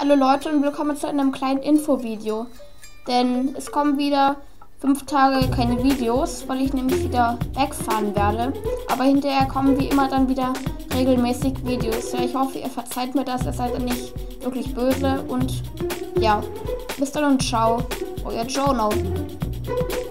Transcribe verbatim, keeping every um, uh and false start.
Hallo Leute und willkommen zu einem kleinen Infovideo. Denn es kommen wieder fünf Tage keine Videos, weil ich nämlich wieder wegfahren werde. Aber hinterher kommen wie immer dann wieder regelmäßig Videos. Ja, ich hoffe, ihr verzeiht mir das, ihr seid ja nicht wirklich böse. Und ja, bis dann und ciao, euer Jono.